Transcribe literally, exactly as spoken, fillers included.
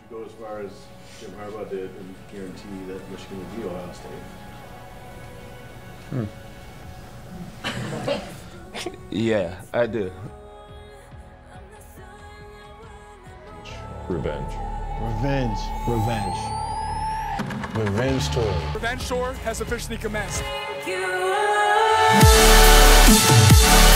go as far as Jim Harbaugh did and guarantee that Michigan would beat Ohio State? Hmm. Yeah, I do. Revenge. Revenge. Revenge. Revenge tour. Revenge tour has officially commenced.